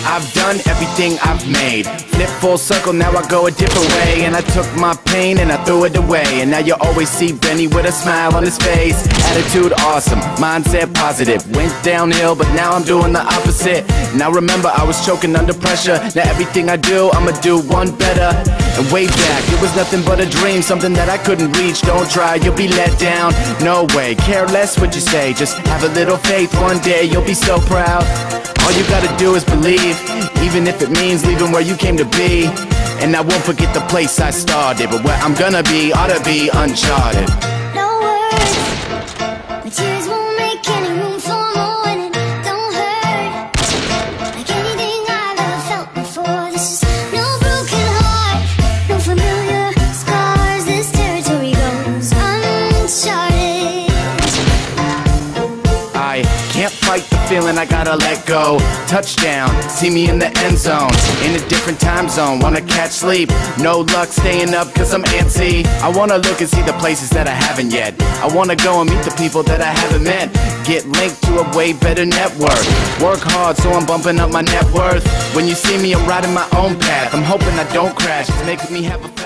I've done everything I've made. Flip full circle, now I go a different way. And I took my pain and I threw it away. And now you always see Benny with a smile on his face. Attitude awesome, mindset positive. Went downhill, but now I'm doing the opposite. Now remember, I was choking under pressure. Now everything I do, I'ma do one better. And way back, it was nothing but a dream, something that I couldn't reach. Don't try, you'll be let down. No way, care less what you say. Just have a little faith, one day you'll be so proud. All you gotta do is believe, even if it means leaving where you came to be. And I won't forget the place I started, but where I'm gonna be ought to be uncharted. No words, my tears won't make any room for more, and it don't hurt like anything I've ever felt before. This is no broken heart, no familiar scars. This territory goes uncharted. I can't fight the feeling, I gotta let go. Touchdown, see me in the end zone. In a different time zone, wanna catch sleep. No luck staying up cause I'm antsy. I wanna look and see the places that I haven't yet. I wanna go and meet the people that I haven't met. Get linked to a way better network. Work hard so I'm bumping up my net worth. When you see me, I'm riding my own path. I'm hoping I don't crash, it's making me have a